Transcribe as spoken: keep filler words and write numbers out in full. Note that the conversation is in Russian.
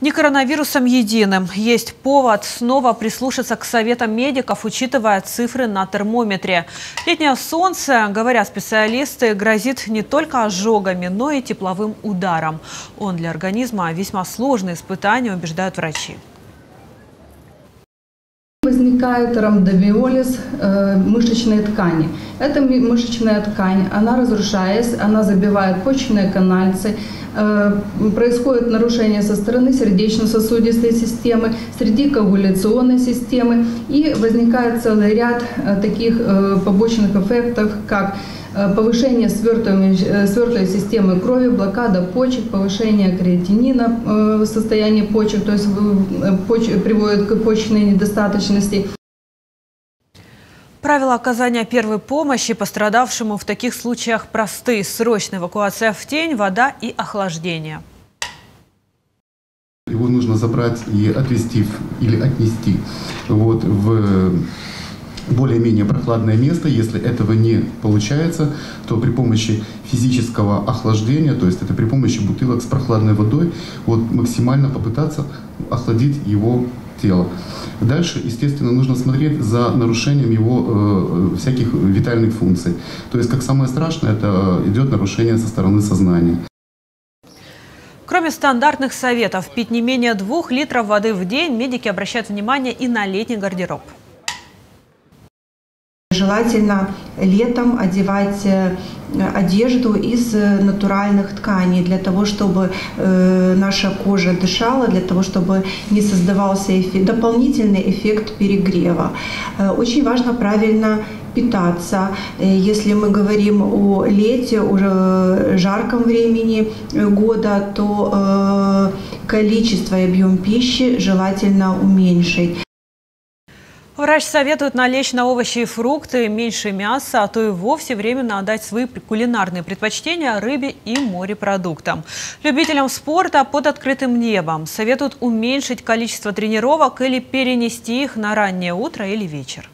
Не коронавирусом единым. Есть повод снова прислушаться к советам медиков, учитывая цифры на термометре. Летнее солнце, говорят специалисты, грозит не только ожогами, но и тепловым ударом. Он для организма весьма сложное испытание, убеждают врачи. Возникает рhabdomyolis э, мышечной ткани. Эта мышечная ткань, она разрушаясь, она забивает почечные канальцы, э, происходит нарушение со стороны сердечно-сосудистой системы, среди коагуляционной системы, и возникает целый ряд э, таких э, побочных эффектов, как повышение свертываемой системы крови, блокада почек, повышение креатинина в состоянии почек, то есть приводит к почечной недостаточности. Правила оказания первой помощи пострадавшему в таких случаях просты. Срочная эвакуация в тень, вода и охлаждение. Его нужно забрать и отвезти или отнести вот, в более-менее прохладное место. Если этого не получается, то при помощи физического охлаждения, то есть это при помощи бутылок с прохладной водой, вот максимально попытаться охладить его тело. Дальше, естественно, нужно смотреть за нарушением его э, всяких витальных функций. То есть, как самое страшное, это идет нарушение со стороны сознания. Кроме стандартных советов пить не менее двух литров воды в день, медики обращают внимание и на летний гардероб. Желательно летом одевать одежду из натуральных тканей, для того, чтобы наша кожа дышала, для того, чтобы не создавался эффект, дополнительный эффект перегрева. Очень важно правильно питаться. Если мы говорим о лете, о жарком времени года, то количество и объем пищи желательно уменьшить. Врач советует налечь на овощи и фрукты, меньше мяса, а то и вовсе временно отдать свои кулинарные предпочтения рыбе и морепродуктам. Любителям спорта под открытым небом советуют уменьшить количество тренировок или перенести их на раннее утро или вечер.